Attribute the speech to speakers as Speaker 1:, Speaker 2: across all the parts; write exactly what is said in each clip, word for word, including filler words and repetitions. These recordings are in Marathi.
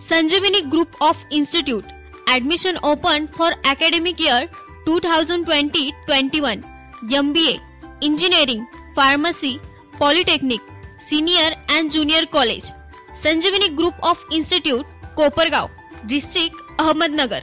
Speaker 1: Sanjeevani Group of Institute. Admission open for academic year twenty twenty twenty-one. M B A, Engineering, Pharmacy, Polytechnic, Senior and Junior College. Sanjeevani Group of Institute, Kopargaon, District, Ahmednagar.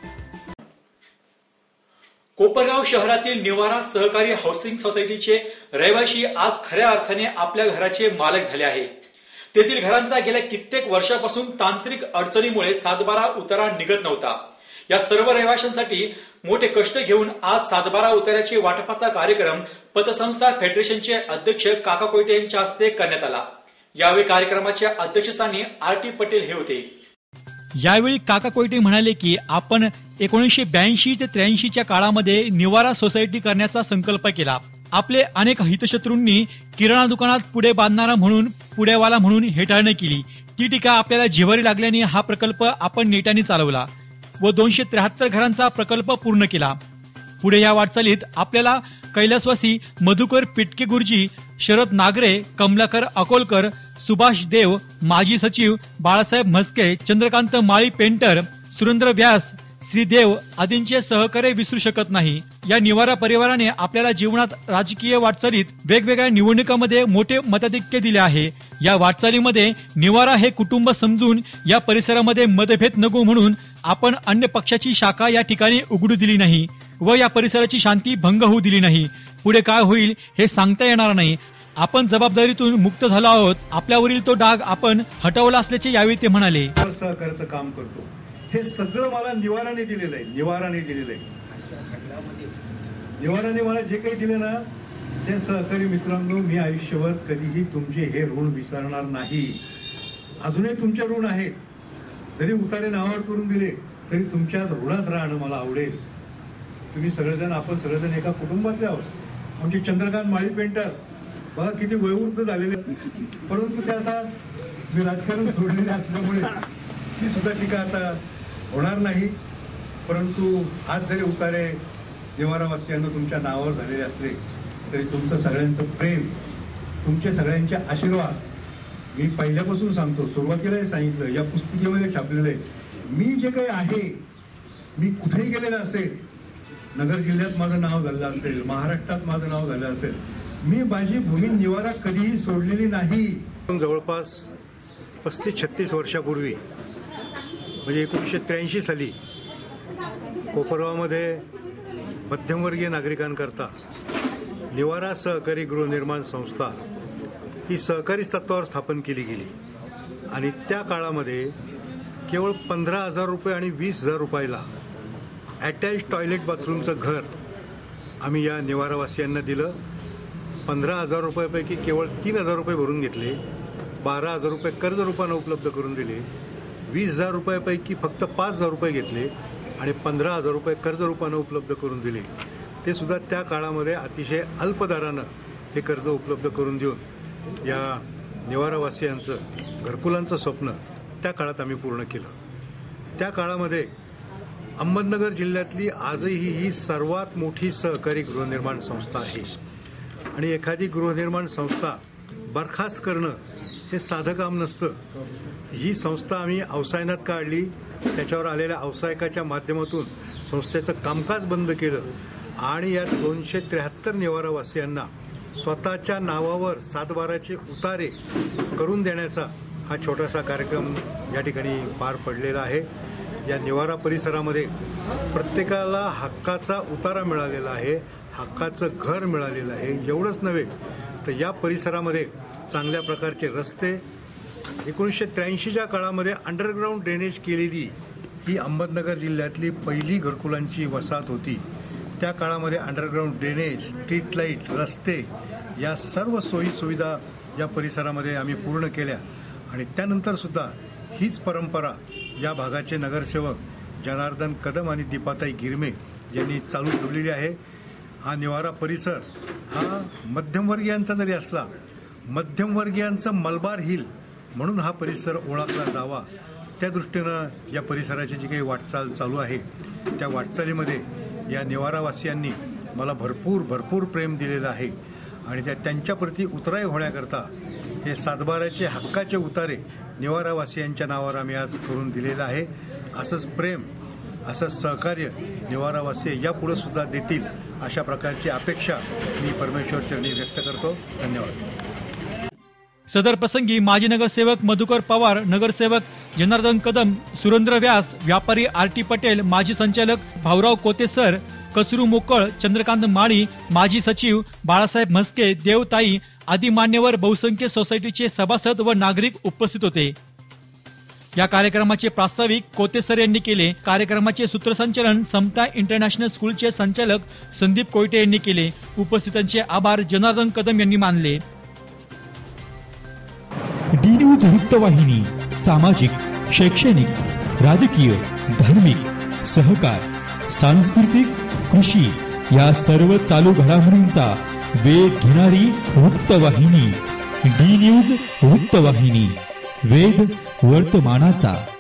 Speaker 2: Kopargaon शहरातील निवारा सहकारी हाऊसिंग सोसायटीचे रहिवासी आज खऱ्या अर्थाने आपल्या घराचे मालक झाले आहेत. तेथील घरांचा गेल्या कित्येक वर्षापासून तांत्रिक अडचणीमुळे सातबारा उतारा निघत नव्हता. या सर्व रहिवाशांसाठी मोठे कष्ट घेऊन आज सातबारा उतार्याचे वाटपाचा कार्यक्रम पतसंस्था फेडरेशनचे अध्यक्ष काका कोयटे यांच्या हस्ते करण्यात आला. यावेळी कार्यक्रमाच्या अध्यक्षस्थानी आर टी पटेल हे होते.
Speaker 3: यावेळी काका कोयटे म्हणाले की आपण एकोणीसशे ब्याऐंशी ते त्र्याऐंशी च्या काळामध्ये निवारा सोसायटी करण्याचा संकल्प केला. आपले अनेक हितशत्रूंनी किराणा दुकानात पुढे बांधणारा म्हणून पुढेवाला म्हणून हेटाळणी केली. ती टीका आपल्याला जिव्हारी लागल्याने हा प्रकल्प आपण नेटाने चालवला व दोनशे त्र्याहत्तर घरांचा प्रकल्प पूर्ण केला. पुढे या वाटचालीत आपल्याला कैलासवासी मधुकर पिटके गुरुजी, शरद नागरे, कमलाकर अकोलकर, सुभाष देव, माजी सचिव बाळासाहेब म्हस्के, चंद्रकांत माळी पेंटर, सुरेंद्र व्यास, श्रीदेव आदींचे सहकार्य विसरू शकत नाही. या निवारा परिवाराने आपल्याला जीवनात राजकीय वाटचालीत वेगवेगळ्या निवडणुकांमध्ये मोठे मताधिक्य दिले आहे. या वाटचालीमध्ये निवारा हे कुटुंब समजून या परिसरामध्ये मतभेद नको म्हणून आपण अन्य पक्षाची शाखा या ठिकाणी उघडू दिली नाही व या परिसराची शांती भंग होऊ दिली नाही. पुढे काय होईल हे सांगता येणार नाही. आपण जबाबदारीतून मुक्त झालो आहोत. आपल्यावरील तो डाग आपण हटवला असल्याचे यावेळी ते म्हणाले.
Speaker 4: सहकार्याचं काम करतो हे सगळं मला निवाराने दिलेलं आहे. निवाराने दिलेलं आहे. निवाराने मला जे काही दिले ना ते सहकारी मित्रांनो, मी आयुष्यभर कधीही तुमचे हे ऋण विसरणार नाही. अजूनही तुमचे ऋण आहेत. जरी उतारे नावावर करून दिले तरी तुमच्या ऋणात राहणं मला आवडेल. तुम्ही सगळेजण, आपण सगळेजण एका कुटुंबातले आहोत. आमचे चंद्रकांत माळी पेंटर बघा किती वयोवृद्ध झालेले, परंतु ते आता मी राजकारण सोडलेले असल्यामुळे ती सुद्धा टीका आता होणार नाही. परंतु आज जरी उतारे निवारावासियांना तुमच्या नावावर झालेले असले तरी तुमचं सगळ्यांचं प्रेम, तुमचे सगळ्यांचे आशीर्वाद मी पहिल्यापासून सांगतो, सुरुवातीला सांगितलं, या पुस्तिकेमध्ये छापलेलं आहे. मी जे काही आहे, मी कुठेही गेलेलं असेल, नगर जिल्ह्यात माझं नाव झालं असेल, महाराष्ट्रात माझं नाव झालं असेल, मी माझी भूमी निवारा कधीही सोडलेली नाही. जवळपास पस्तीस छत्तीस वर्षापूर्वी म्हणजे एकोणीसशे त्र्याऐंशी साली कोपरगावमध्ये मध्यमवर्गीय नागरिकांकरता निवारा सहकारी गृहनिर्माण संस्था ही सहकारी तत्वावर स्थापन केली गेली आणि त्या काळामध्ये केवळ पंधरा हजार रुपये आणि वीस हजार रुपयाला अटॅच टॉयलेट बाथरूमचं घर आम्ही या निवारावासियांना दिलं. पंधरा हजार रुपयापैकी केवळ तीन हजार रुपये भरून घेतले, बारा हजार रुपये कर्ज रूपानं उपलब्ध करून दिले, वीस हजार रुपयापैकी फक्त पाच हजार रुपये घेतले आणि पंधरा हजार रुपये कर्ज रूपानं उपलब्ध करून दिले. ते सुद्धा त्या काळामध्ये अतिशय अल्प दरानं हे कर्ज उपलब्ध करून देऊन या निवारावासियांचं घरकुलांचं स्वप्न त्या काळात आम्ही पूर्ण केलं. त्या काळामध्ये अहमदनगर जिल्ह्यातली आजही ही सर्वात मोठी सहकारी गृहनिर्माण संस्था आहे आणि एखादी गृहनिर्माण संस्था बरखास्त करणं हे साधं काम नसतं. ही संस्था आम्ही अवसायनात काढली, त्याच्यावर आलेल्या अवसायकाच्या माध्यमातून संस्थेचं कामकाज बंद केलं आणि या दोनशे त्र्याहत्तर निवारावासियांना स्वतःच्या नावावर सातबाराचे उतारे करून देण्याचा हा छोटासा कार्यक्रम या ठिकाणी पार पडलेला आहे. या निवारा परिसरामध्ये प्रत्येकाला हक्काचा उतारा मिळालेला आहे, हक्काचं घर मिळालेलं आहे. एवढंच नव्हे तर या परिसरामध्ये चांगल्या प्रकारचे रस्ते, एकोणीसशे त्र्याऐंशीच्या काळामध्ये अंडरग्राऊंड ड्रेनेज केलेली ही अहमदनगर जिल्ह्यातली पहिली घरकुलांची वसाहत होती. त्या काळामध्ये अंडरग्राऊंड ड्रेनेज, स्ट्रीट लाईट, रस्ते या सर्व सोयी सुविधा या परिसरामध्ये आम्ही पूर्ण केल्या आणि त्यानंतर सुद्धा हीच परंपरा या भागाचे नगरसेवक जनार्दन कदम आणि दीपाताई गिरमे यांनी चालू ठेवलेली आहे. हा निवारा परिसर हा मध्यमवर्गीयांचा जरी असला, मध्यमवर्गीयांचं मलबार हिल म्हणून हा परिसर ओळखला जावा, त्या दृष्टीनं या परिसराची जी काही वाटचाल चालू आहे त्या वाटचालीमध्ये या निवारावासियांनी मला भरपूर भरपूर प्रेम दिलेलं आहे आणि त्या त्यांच्याप्रती उतराई होण्याकरता हे सातबाराचे हक्काचे उतारे निवारावासियांच्या नावावर आम्ही आज करून दिलेलं आहे. असंच प्रेम, असंच सहकार्य निवारावासी यापुढे सुद्धा देतील अशा प्रकारची अपेक्षा मी परमेश्वर चरणी व्यक्त करतो. धन्यवाद.
Speaker 3: सदर प्रसंगी माजी नगरसेवक मधुकर पवार, नगरसेवक जनार्दन कदम, सुरेंद्र व्यास, व्यापारी आर टी पटेल, माजी संचालक भाऊराव कोतेसर, कचरू मोकळ, चंद्रकांत माळी, माजी सचिव बाळासाहेब म्हस्के, देवताई आदी मान्यवर बहुसंख्य सोसायटीचे सभासद व नागरिक उपस्थित होते. या कार्यक्रमाचे प्रास्ताविक कोतेसर यांनी केले. कार्यक्रमाचे सूत्रसंचालन समता इंटरनॅशनल स्कूलचे संचालक संदीप कोयटे यांनी केले. उपस्थितांचे आभार जनार्दन कदम यांनी मानले.
Speaker 5: डी न्यूज वृत्तवाहिनी सामाजिक, शैक्षणिक, राजकीय, धार्मिक, सहकार, सांस्कृतिक, कृषी या सर्व चालू घडामोडींचा वेध घेणारी वृत्तवाहिनी. डी न्यूज वृत्तवाहिनी, वेध वर्तमानाचा.